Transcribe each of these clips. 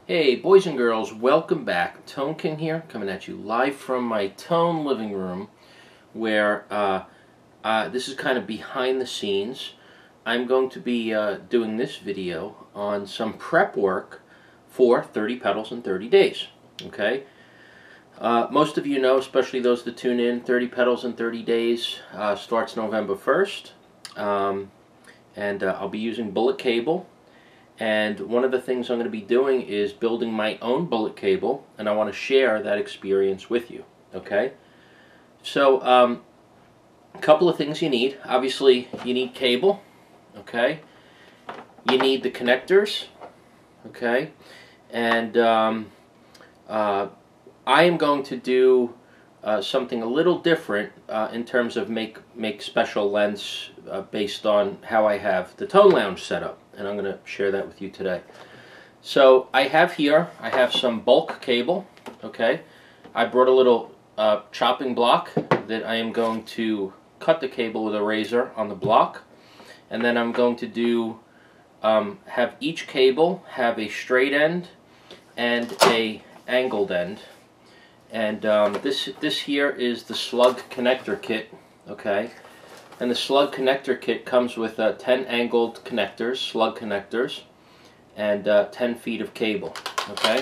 Hey boys and girls, welcome back. Tone King here, coming at you live from my Tone living room, where this is kind of behind the scenes. I'm going to be doing this video on some prep work for 30 pedals in 30 days. Okay, most of you know, especially those that tune in, 30 pedals in 30 days starts November 1st, and I'll be using bullet cable. And one of the things I'm going to be doing is building my own bullet cable, and I want to share that experience with you. Okay? So, a couple of things you need. Obviously, you need cable. Okay? You need the connectors. Okay? And I am going to do something a little different in terms of make special lengths based on how I have the Tone Lounge set up. And I'm going to share that with you today. So I have some bulk cable. Okay, I brought a little chopping block that I am going to cut the cable with a razor on the block, and then I'm going to do have each cable have a straight end and a angled end. And this here is the Slug connector kit. Okay. And the Slug connector kit comes with 10 angled connectors, Slug connectors, and 10 feet of cable. Okay.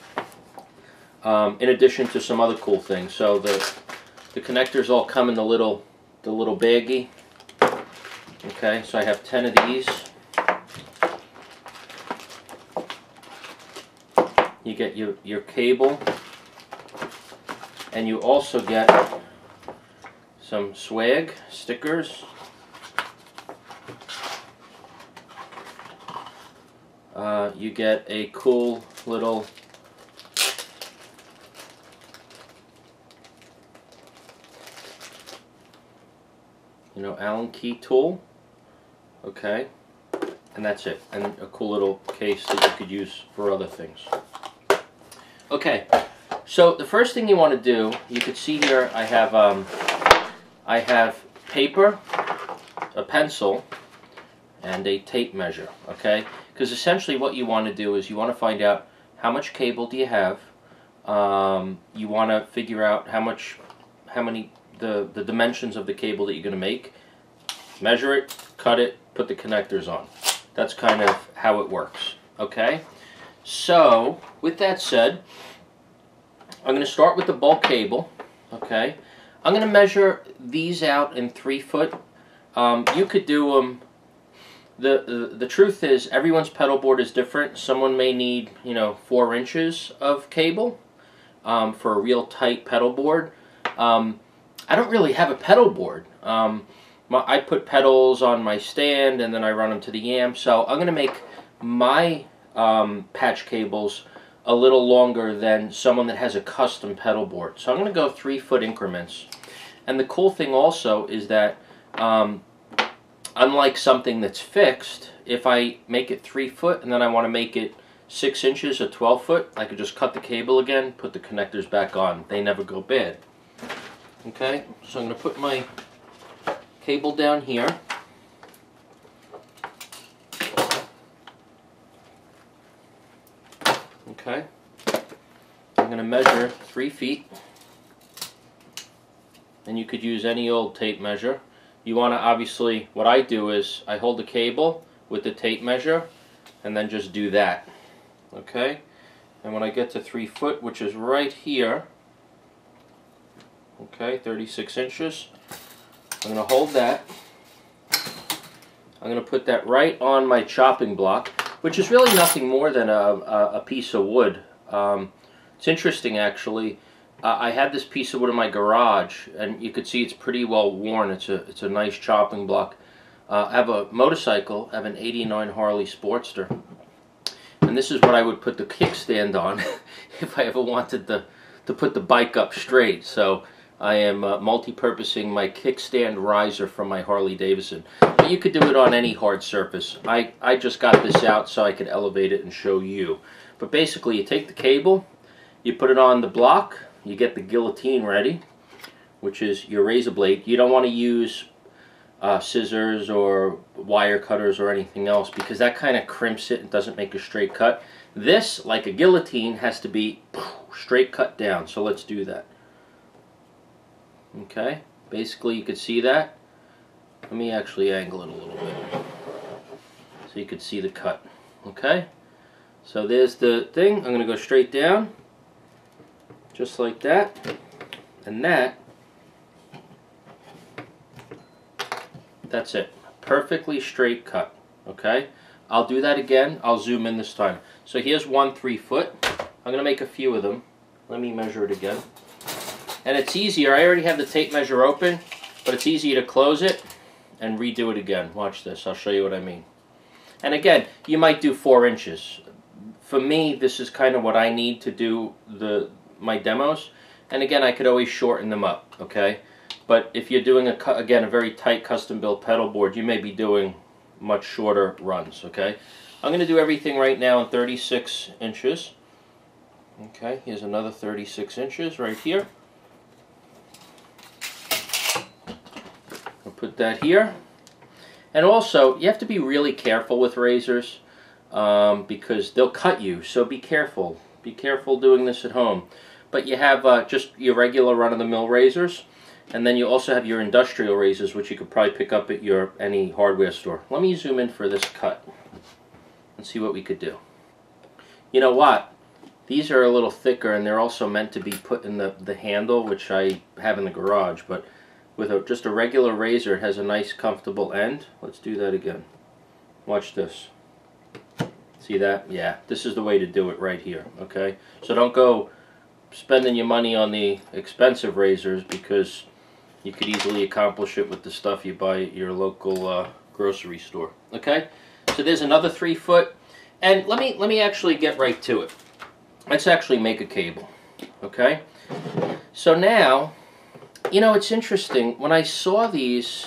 In addition to some other cool things. So the connectors all come in the little baggie. Okay. So I have 10 of these. You get your cable, and you also get some swag stickers. You get a cool little Allen key tool. Okay, and that's it. And a cool little case that you could use for other things. Okay, so the first thing you want to do, you could see here I have paper, a pencil, and a tape measure, okay? Because essentially what you want to do is you want to find out how much cable do you have. You want to figure out the dimensions of the cable that you're going to make. Measure it, cut it, put the connectors on. That's kind of how it works, okay? So, with that said, I'm going to start with the bulk cable, okay? I'm going to measure these out in 3 foot. You could do them. The truth is, everyone's pedal board is different. Someone may need 4 inches of cable for a real tight pedal board. I don't really have a pedal board. I put pedals on my stand and then I run them to the amp. So I'm going to make my patch cables a little longer than someone that has a custom pedal board. So I'm going to go 3 foot increments. And the cool thing also is that unlike something that's fixed, if I make it 3 foot and then I want to make it 6 inches or 12 foot, I could just cut the cable again, put the connectors back on. They never go bad. Okay, so I'm going to put my cable down here. Okay, I'm going to measure 3 feet, and you could use any old tape measure. You want to obviously, what I do is I hold the cable with the tape measure and then just do that. Okay, and when I get to 3 foot, which is right here, okay, 36 inches, I'm going to hold that. I'm going to put that right on my chopping block, which is really nothing more than a piece of wood. It's interesting, actually. I had this piece of wood in my garage, and you could see it's pretty well worn. It's a nice chopping block. I have a motorcycle. I have an '89 Harley Sportster, and this is what I would put the kickstand on if I ever wanted to put the bike up straight. So I am multi-purposing my kickstand riser from my Harley Davidson. But you could do it on any hard surface. I just got this out so I could elevate it and show you. But basically, you take the cable, you put it on the block, you get the guillotine ready, which is your razor blade. You don't want to use scissors or wire cutters or anything else, because that kind of crimps it and doesn't make a straight cut. This, like a guillotine, has to be straight cut down. So let's do that. Okay, basically you could see that. Let me actually angle it a little bit so you could see the cut. Okay, so there's the thing. I'm going to go straight down, just like that, and that's it. Perfectly straight cut. Okay, I'll do that again. I'll zoom in this time. So here's 1 3-foot. I'm going to make a few of them. Let me measure it again. And it's easier. I already have the tape measure open, but it's easier to close it and redo it again. Watch this. I'll show you what I mean. And again, you might do 4 inches. For me, this is kind of what I need to do my demos. And again, I could always shorten them up, okay? But if you're doing, again, a very tight custom-built pedal board, you may be doing much shorter runs, okay? I'm going to do everything right now in 36 inches. Okay, here's another 36 inches right here. I'll put that here. And also, you have to be really careful with razors because they'll cut you, so be careful. Be careful doing this at home. But you have just your regular run-of-the-mill razors, and then you also have your industrial razors, which you could probably pick up at any hardware store. Let me zoom in for this cut and see what we could do. You know what? These are a little thicker, and they're also meant to be put in the handle, which I have in the garage, but with just a regular razor, it has a nice comfortable end. Let's do that again. Watch this. See that? Yeah, this is the way to do it right here, okay? So don't go spending your money on the expensive razors because you could easily accomplish it with the stuff you buy at your local grocery store, okay? So there's another 3-foot, and let me actually get right to it. Let's actually make a cable, okay? So now, you know, it's interesting. When I saw these,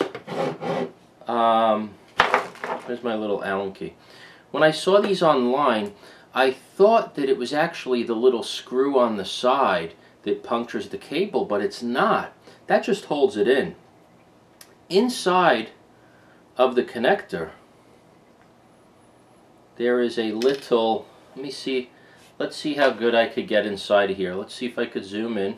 where's my little Allen key? When I saw these online, I thought that it was actually the little screw on the side that punctures the cable, but it's not. That just holds it in. Inside of the connector, there is a little, let me see, let's see how good I could get inside of here. Let's see if I could zoom in.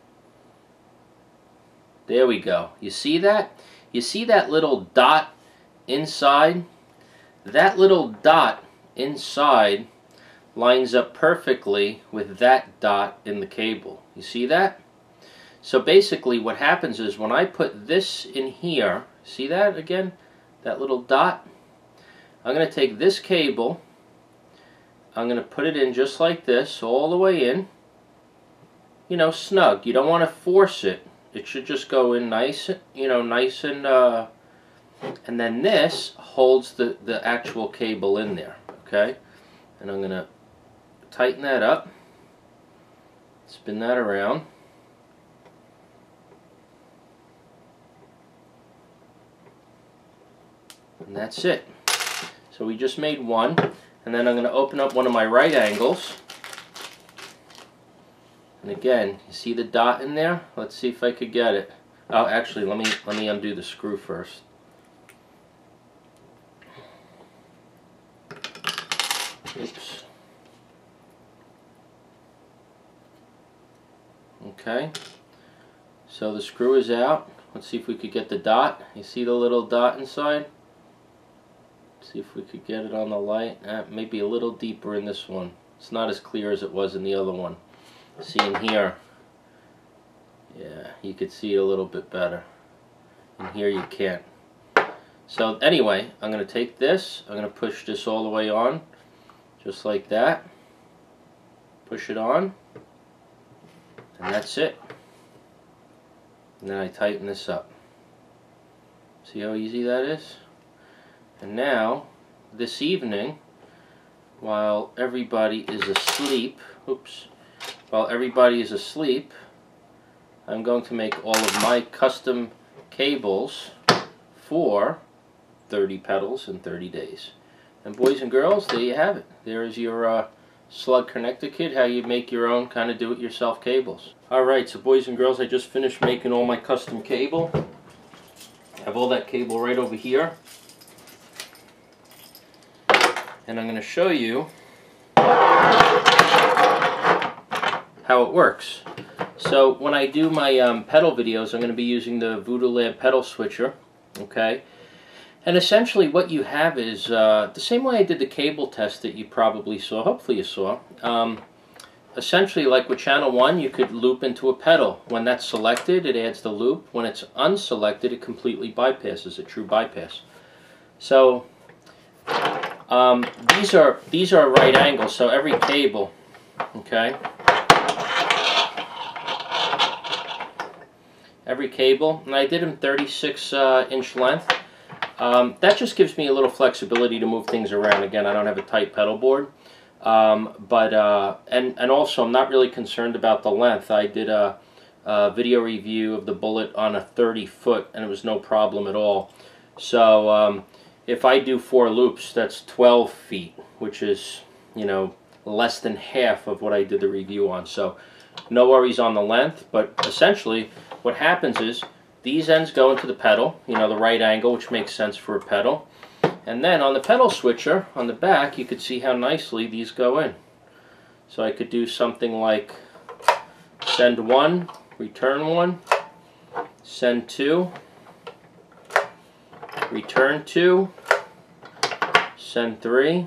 There we go. You see that? You see that little dot inside? That little dot inside lines up perfectly with that dot in the cable. You see that? So basically what happens is when I put this in here, see that again? That little dot? I'm going to take this cable, I'm going to put it in just like this, all the way in. You know, snug. You don't want to force it. It should just go in nice, you know, nice and then this holds the actual cable in there, okay? And I'm going to tighten that up, spin that around. And that's it. So we just made one, and then I'm going to open up one of my right angles. And again, you see the dot in there? Let's see if I could get it. Oh, actually, let me undo the screw first. Oops. Okay. So the screw is out. Let's see if we could get the dot. You see the little dot inside? See if we could get it on the light. Maybe a little deeper in this one. It's not as clear as it was in the other one. See in here, yeah, you could see it a little bit better. In here you can't. So anyway, I'm going to take this, I'm going to push this all the way on, just like that. Push it on, and that's it. And then I tighten this up. See how easy that is? And now, this evening, while everybody is asleep, while everybody is asleep, I'm going to make all of my custom cables for 30 pedals in 30 days. And boys and girls, there you have it. There is your Slug connector kit, how you make your own kind of do-it-yourself cables. Alright, so boys and girls, I just finished making all my custom cable. I have all that cable right over here. And I'm going to show you how it works. So when I do my pedal videos, I'm going to be using the Voodoo Lab pedal switcher, okay? And essentially what you have is, the same way I did the cable test that you probably saw, hopefully you saw, essentially like with channel 1, you could loop into a pedal. When that's selected, it adds the loop. When it's unselected, it completely bypasses, a true bypass. So these are right angles, so every cable, okay? Every cable, and I did them 36-inch length. That just gives me a little flexibility to move things around. Again, I don't have a tight pedal board, and also I'm not really concerned about the length. I did a video review of the Bullet on a 30-foot, and it was no problem at all. So if I do 4 loops, that's 12 feet, which is, you know, less than half of what I did the review on. So no worries on the length, but essentially what happens is these ends go into the pedal, you know, the right angle, which makes sense for a pedal. And then on the pedal switcher, on the back, you could see how nicely these go in. So I could do something like send 1, return 1, send 2, return 2, send 3,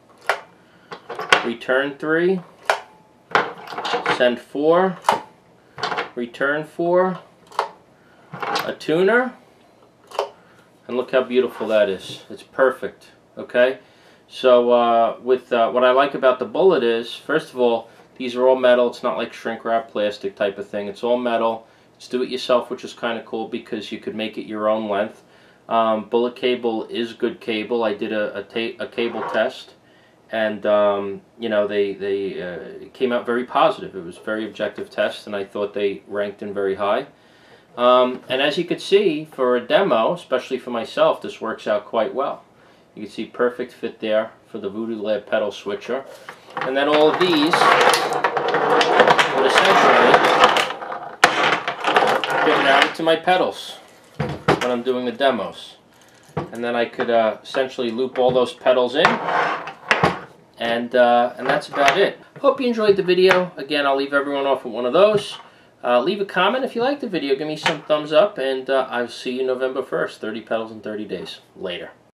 return 3, send 4, return 4, a tuner, and look how beautiful that is. It's perfect, okay? So what I like about the Bullet is, first of all, these are all metal. It's not like shrink wrap plastic type of thing. It's all metal. It's do-it-yourself, which is kind of cool because you could make it your own length. Bullet cable is good cable. I did a cable test, and you know, they came out very positive. It was a very objective test, and I thought they ranked in very high. And as you can see, for a demo, especially for myself, this works out quite well. You can see perfect fit there for the Voodoo Lab pedal switcher. And then all of these would essentially fit down into my pedals when I'm doing the demos. And then I could essentially loop all those pedals in, and that's about it. Hope you enjoyed the video. Again, I'll leave everyone off with one of those. Leave a comment if you liked the video. Give me some thumbs up, and I'll see you November 1st, 30 pedals in 30 days. Later.